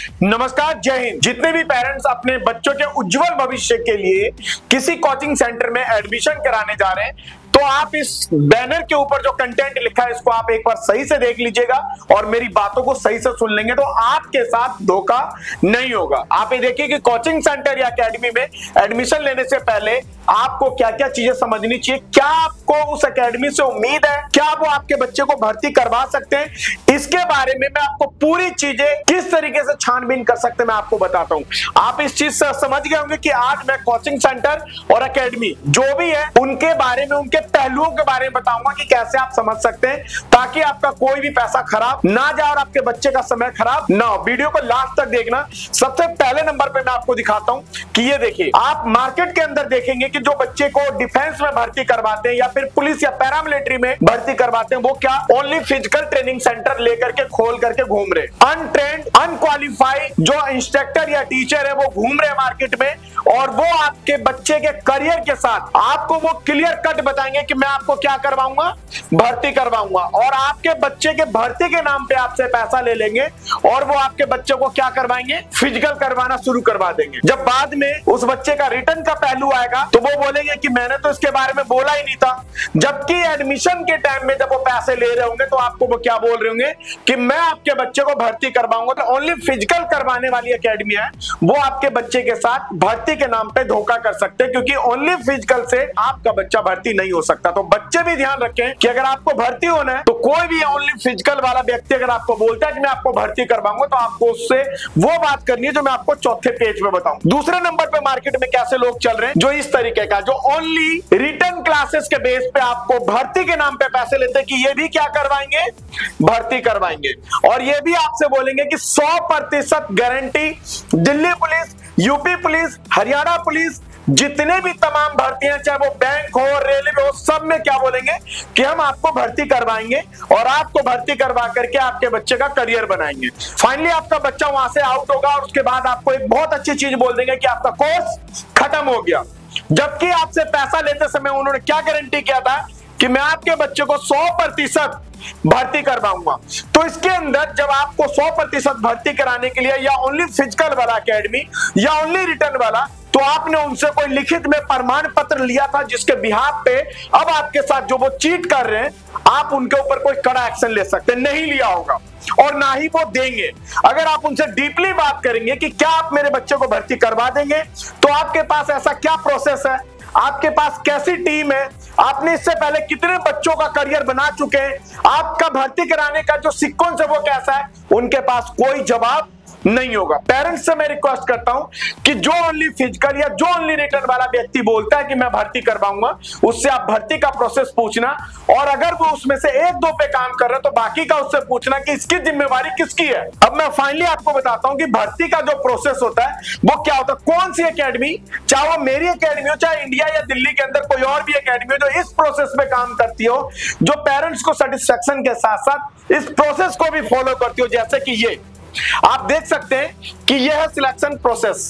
नमस्कार, जय हिंद। जितने भी पेरेंट्स अपने बच्चों के उज्जवल भविष्य के लिए किसी कोचिंग सेंटर में एडमिशन कराने जा रहे हैं, तो आप इस बैनर के ऊपर जो कंटेंट लिखा है इसको आप एक बार सही से देख लीजिएगा और मेरी बातों को सही से सुन लेंगे तो आपके साथ धोखा नहीं होगा। आप ये देखिए कि कोचिंग सेंटर या एकेडमी में एडमिशन लेने से पहले आपको क्या क्या चीजें समझनी चाहिए, क्या आपको उस एकेडमी से उम्मीद है, क्या वो आपके बच्चे को भर्ती करवा सकते हैं, इसके बारे में मैं आपको पूरी चीजें किस तरीके से छानबीन कर सकते हैं मैं आपको बताता हूं। आप इस चीज से समझ गए होंगे कि आज मैं कोचिंग सेंटर और एकेडमी जो भी है उनके बारे में, उनके पहलुओं के बारे में बताऊंगा कि कैसे आप समझ सकते हैं ताकि आपका कोई भी पैसा खराब ना जाए और आपके बच्चे का समय खराब ना हो। वीडियो को लास्ट तक देखना। सबसे पहले नंबर पे मैं आपको दिखाता हूं कि ये देखिए, आप मार्केट के अंदर देखेंगे कि जो बच्चे को डिफेंस में भर्ती करवाते हैं या फिर पुलिस या पैरामिलिट्री में भर्ती करवाते हैं वो क्या ओनली फिजिकल ट्रेनिंग सेंटर लेकर के खोल करके घूम रहे, अनट्रेंड अनक्वालिफाइड जो इंस्ट्रक्टर या टीचर है वो घूम रहे मार्केट में और वो आपके बच्चे के करियर के साथ आपको वो क्लियर कट बताएंगे कि मैं आपको क्या करवाऊंगा, भर्ती करवाऊंगा और आपके बच्चे के भर्ती के नाम पे आपसे पैसा ले लेंगे और वो आपके बच्चे को क्या करवाएंगे, फिजिकल करवाना शुरू करवा देंगे। जब बाद में उस बच्चे का रिटर्न का पहलू आएगा तो वो बोलेंगे कि मैंने तो इसके बारे में बोला ही नहीं था, जबकि एडमिशन के टाइम में जब वो पैसे ले रहे होंगे तो आपको वो क्या बोल रहे होंगे कि मैं आपके बच्चे को भर्ती करवाऊंगा। तो ओनली फिजिकल करवाने वाली एकेडमी है वो आपके बच्चे के साथ भर्ती के नाम पे धोखा कर सकते हैं, क्योंकि ओनली फिजिकल से आपका बच्चा भर्ती नहीं हो सकता। तो बच्चे भी ध्यान रखें कि अगर आपको भर्ती होना है तो कोई भी ओनली फिजिकल वाला व्यक्ति अगर आपको बोलता है कि मैं आपको भर्ती करवाऊंगा तो आपको उससे वो बात करनी है जो मैं आपको चौथे पेज में बताऊं। दूसरे नंबर पे मार्केट में कैसे लोग चल रहे हैं जो इस तरीके का, जो ओनली रिटर्न क्लासेस के बेस पे आपको भर्ती के नाम पे पैसे लेते हैं कि ये भी क्या करवाएंगे, भर्ती करवाएंगे और ये भी आपसे बोलेंगे कि 100% guarantee Delhi police, UP police, Haryana police, जितने भी तमाम भर्तियां चाहे वो बैंक हो, रेलवे हो, सब में क्या बोलेंगे कि हम आपको भर्ती करवाएंगे और आपको भर्ती करवा करके आपके बच्चे का करियर बनाएंगे। फाइनली आपका बच्चा वहां से आउट होगा और उसके बाद आपको एक बहुत अच्छी चीज बोल देंगे कि आपका कोर्स खत्म हो गया, जबकि आपसे पैसा लेते समय उन्होंने क्या गारंटी किया था कि मैं आपके बच्चे को 100% भर्ती करवाऊंगा। तो इसके अंदर जब आपको 100% भर्ती कराने के लिए या ओनली फिजिकल वाला एकेडमी या ओनली रिटर्न वाला, तो आपने उनसे कोई लिखित में प्रमाण पत्र लिया था जिसके बिहाफ पे अब आपके साथ जो वो चीट कर रहे हैं आप उनके ऊपर कोई कड़ा एक्शन ले सकते हैं, नहीं लिया होगा और ना ही वो देंगे। अगर आप उनसे डीपली बात करेंगे कि क्या आप मेरे बच्चे को भर्ती करवा देंगे, तो आपके पास ऐसा क्या प्रोसेस है, आपके पास कैसी टीम है, आपने इससे पहले कितने बच्चों का करियर बना चुके हैं, आपका भर्ती कराने का जो सीक्वेंस है वो कैसा है, उनके पास कोई जवाब नहीं होगा। पेरेंट्स से मैं रिक्वेस्ट करता हूं कि जो ओनली फिजिकल या जो ओनली रिटर्न वाला व्यक्ति बोलता है कि मैं भर्ती करवाऊंगा, उससे आप भर्ती का प्रोसेस पूछना और अगर वो उसमें से एक दो पे काम कर रहे हैं तो बाकी का उससे पूछना कि इसकी जिम्मेवारी किसकी है। अब मैं फाइनली आपको बताता हूं कि भर्ती का जो प्रोसेस होता है वो क्या होता है, कौन सी एकेडमी, चाहे वो मेरी एकेडमी हो, चाहे इंडिया या दिल्ली के अंदर कोई और भी एकेडमी हो जो इस प्रोसेस में काम करती हो, जो पेरेंट्स को सेटिस्फेक्शन के साथ साथ इस प्रोसेस को भी फॉलो करती हो। जैसे कि ये आप देख सकते हैं कि यह है सिलेक्शन प्रोसेस।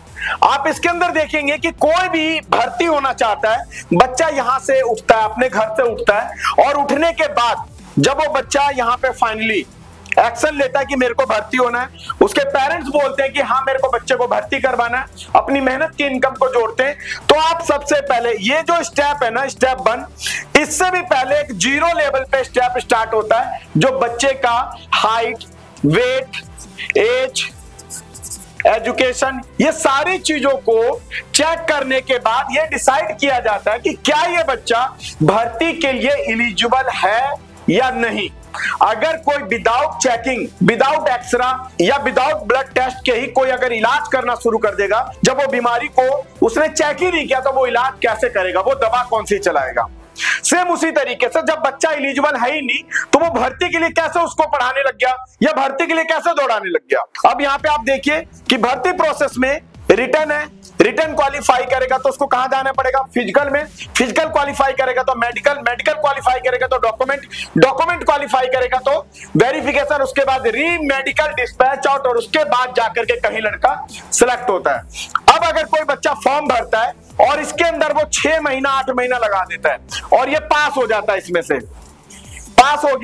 आप इसके अंदर देखेंगे कि कोई भी भर्ती होना चाहता है, बच्चा यहां से उठता है, अपने घर से उठता है और उठने के बाद जब वो बच्चा यहां पे फाइनली एक्शन लेता है कि मेरे को भर्ती होना है, उसके पेरेंट्स बोलते हैं कि हाँ मेरे को बच्चे को भर्ती करवाना है, अपनी मेहनत की इनकम को जोड़ते हैं, तो आप सबसे पहले ये जो स्टेप है ना, स्टेप 1, इससे भी पहले एक 0 लेवल पे स्टेप स्टार्ट होता है जो बच्चे का हाइट, वेट, एज, एजुकेशन, ये सारी चीजों को चेक करने के बाद ये डिसाइड किया जाता है कि क्या ये बच्चा भर्ती के लिए एलिजिबल है या नहीं। अगर कोई विदाउट चेकिंग, विदाउट एक्सरा या विदाउट ब्लड टेस्ट के ही कोई अगर इलाज करना शुरू कर देगा, जब वो बीमारी को उसने चेक ही नहीं किया तो वो इलाज कैसे करेगा, वो दवा कौन सी चलाएगा। सेम उसी तरीके से जब बच्चा एलिजिबल है ही नहीं तो वो भर्ती के लिए कैसे उसको पढ़ाने लग गया या भर्ती के लिए कैसे दौड़ाने लग गया। अब यहाँ पे आप देखिए कि भर्ती प्रोसेस में रिटर्न है, रिटर्न क्वालिफाई करेगा तो उसको कहां जाना पड़ेगा, फिजिकल में, फिजिकल क्वालिफाई करेगा तो मेडिकल, मेडिकल क्वालिफाई करेगा तो डॉक्यूमेंट, डॉक्यूमेंट क्वालिफाई करेगा तो वेरिफिकेशन, उसके बाद री मेडिकल डिस्पैच आउट और उसके बाद जाकर के कहीं लड़का सिलेक्ट होता है। अब अगर कोई बच्चा फॉर्म भरता है और इसके अंदर वो 6 महीना 8 महीना लगा देता है और ये पास हो जाता है, इसमें से पास हो गया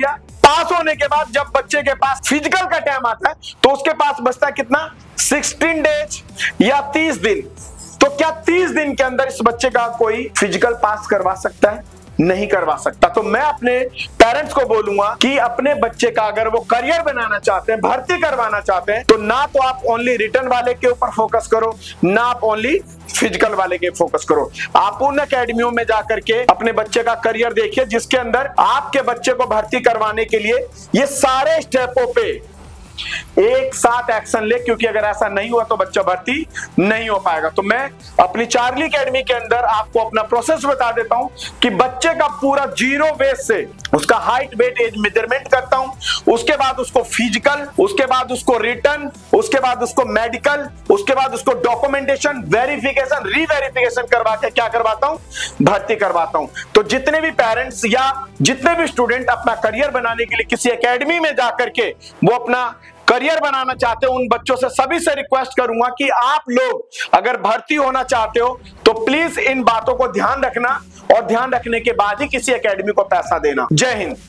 पास होने के बाद जब बच्चे के पास फिजिकल का टाइम आता है तो उसके पास बचता है कितना, 16 डेज या 30 दिन। तो क्या 30 दिन के अंदर इस बच्चे का कोई फिजिकल पास करवा सकता है? नहीं करवा सकता। तो मैं अपने पेरेंट्स को बोलूंगा कि अपने बच्चे का अगर वो करियर बनाना चाहते हैं, भर्ती करवाना चाहते हैं, तो ना तो आप ओनली रिटन वाले के ऊपर फोकस करो, ना आप ओनली फिजिकल वाले के फोकस करो। आप उन अकेडमियों में जाकर के अपने बच्चे का करियर देखिए जिसके अंदर आपके बच्चे को भर्ती करवाने के लिए ये सारे स्टेपों पे एक साथ एक्शन ले, क्योंकि अगर ऐसा नहीं हुआ तो बच्चा भर्ती नहीं हो पाएगा। तो मैं अपनी चार्ली एकेडमी के अंदर आपको अपना प्रोसेस बता देता हूं कि बच्चे का पूरा जीरो बेस से उसका हाइट, वेट, एज मेजरमेंट करता हूं, उसके बाद उसको फिजिकल, उसके बाद उसको रिटर्न, उसके बाद उसको मेडिकल, उसके बाद उसको डॉक्यूमेंटेशन, वेरिफिकेशन, रीवेरिफिकेशन करवा के क्या करवाता हूं, भर्ती करवाता हूं। तो जितने भी पेरेंट्स या जितने भी स्टूडेंट अपना करियर बनाने के लिए किसी एकेडमी में जाकर के वो अपना करियर बनाना चाहते हो, उन बच्चों से सभी से रिक्वेस्ट करूंगा कि आप लोग अगर भर्ती होना चाहते हो तो प्लीज इन बातों को ध्यान रखना और ध्यान रखने के बाद ही किसी एकेडमी को पैसा देना। जय हिंद।